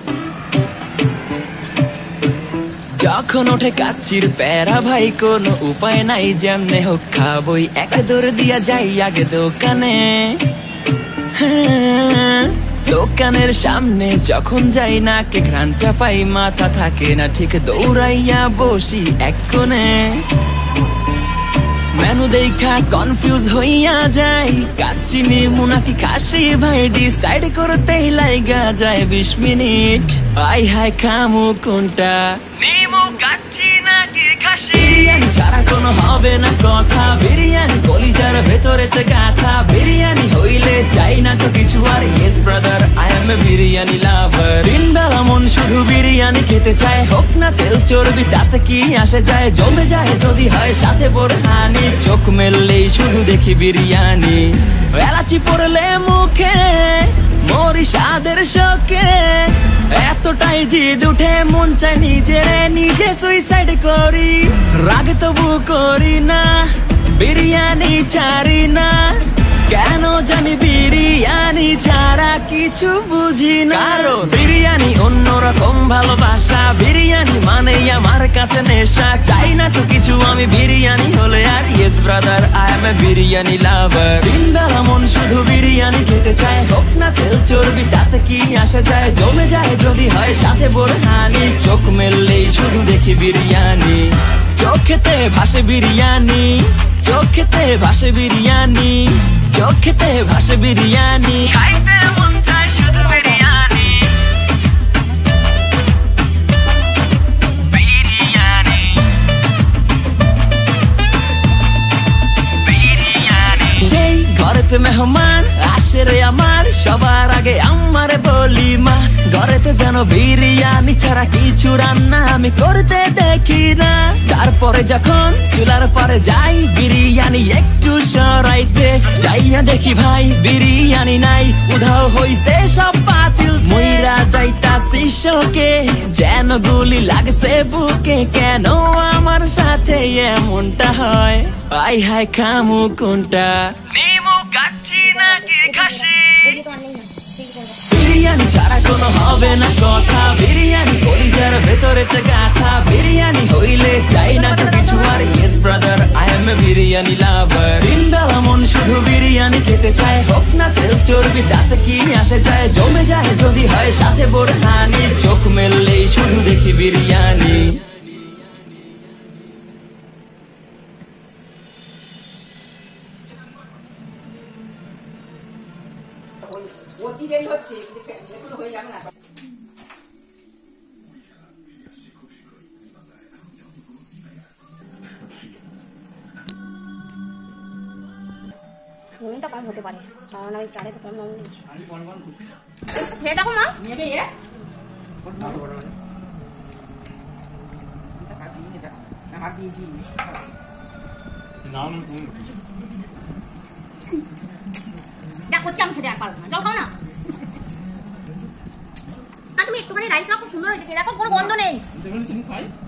যখন ওঠে কাচ্চির প্যারা ভাই কোনো উপায় নাই, যেমনে হোক খাবই, এক দৌড় দিয়া যাই আগে দোকানে। দোকানের সামনে যখন যাই না কে ঘ্রাণটা পাই, মাথা থাকে না ঠিক, দৌড়াইয়া বসি এক কোণে। মেনু দেখা কনফিউজ হইয়া যাই, কাচ্চি নিমু নাকি খাসি ভাই ডিসাইড করতেই লাইগা যায় 20 মিনিট। আই হাই খামু কোনটা, নিমু কাচ্চি নাকি খাসি? বিরিয়ানি ছাড়া কোনো হবে না কথা, বিরিয়ানি কলিজার ভেতরেতে গাথা, বিরিয়ানি হইলে চাই না তো কিছু আর। Yes brother, I am a biryani lover. দিনবেলা মন শুধু বিরিয়ানি খেতে চায়, হোক না তেল চর্বি তাতে কি আসে যায়, জমে যায় যদি হয় সাথে বোরহানি। চোখ মেললেই শুধু দেখি বিরিয়ানি, এলাচি পড়লে মুখে মরি স্বাদের শোকে। এতটাই জিদ উঠে মন চাই নিজে সুইসাইড করি, রাগ তবু করি না, বিরিয়ানি ছাড়ি না। কেন জানি বিরিয়ানি ছাড়া কিছু বুঝি না, কারণ বিরিয়ানি অন্যরকম ভালোবাসা, বিরিয়ানি মানে আমার কাছে নেশা। চাই না তো কিছু আমি বিরিয়ানি হলে আর। Yes brother, I am a biryani lover. দিনবেলা মন শুধু বিরিয়ানি খেতে চায়, হোক না তেল চর্বি তাতে কি আসে যায়, জমে যায় যদি হয় সাথে বোরহানি। চোখ মেললেই শুধু দেখি বিরিয়ানি, চোখেতে ভাসে বিরিয়ানি, চোখেতে ভাসে বিরিয়ানি, চোখেতে ভাসে বিরিয়ানি, খাইতে মন চায় শুধু বিরিয়ানি। বিরিয়ানি বিরিয়ানি। যেই ঘরেতে মেহমান আসে রে আমার, সবার আগে আমারে বলি মা, ঘরেতে যেন বিরিয়ানি ছাড়া কিছু রান্না আমি করতে দেখি না। তারপরে যখন চুলার পরে যাই বিরিয়ানি একটু সরাইতে, যাইয়া দেখি ভাই বিরিয়ানি নাই, উধাও হইছে সব পাতিল। মইরা যাইতাছি শোকে, যেন গুলি লাগছে বুকে, কেন আমার সাথে এমনটা হয়? আই হাই খামু কোনটা, নিমু কাচ্চি নাকি খাসি? বিরিয়ানি ছাড়া কোনো হবে না কথা, বিরিয়ানি কলিজার ভেতরেতে গাথা, বিরিয়ানি হইলে চাই না তো কিছু আর। Yes brother, I am a biryani lover. দিনবেলা মন শুধু বিরিয়ানি খেতে চায়, হোক না তেল চর্বি তাতে কি আসে যায়, জমে যায় যদি হয় সাথে বোরহানি। চোখ মেললেই শুধু দেখি বিরিয়ানি। ঘুমটা কম হতে পারে, কারণ আমি চারে তো কম নাম নিয়েছি। খেয়ে দেখো মা, নেবে এ হাত দিয়েছি যা করছি আমি খেতে আর পারবো না। জল খাও না, তুমি একটুখানি রাইস খুব সুন্দর হয়েছে, খেয়ে দেখো কোনো গন্ধ নেই।